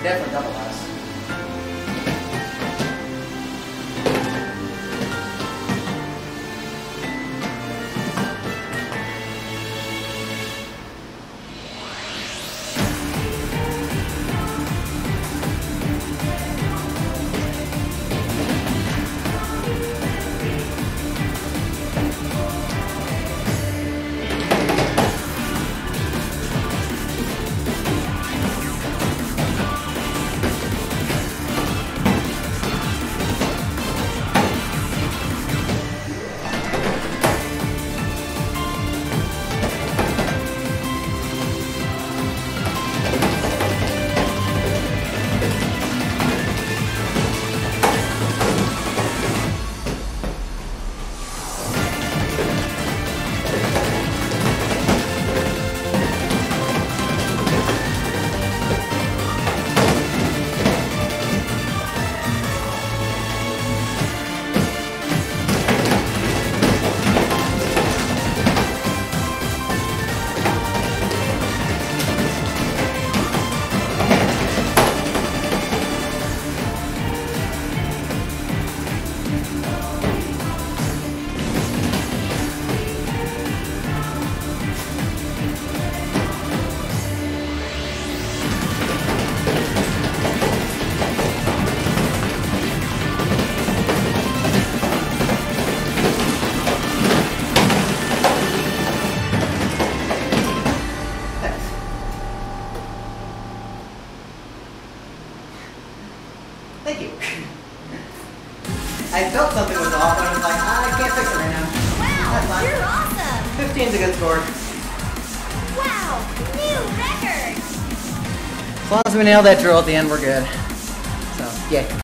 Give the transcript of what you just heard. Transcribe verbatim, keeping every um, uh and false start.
definitely double less. Thank you. I felt something was off, and I was like, ah, I can't fix it right now. Wow, you're awesome. fifteen's a good score. Wow, new record. As long as we nail that drill at the end, we're good. So, yeah.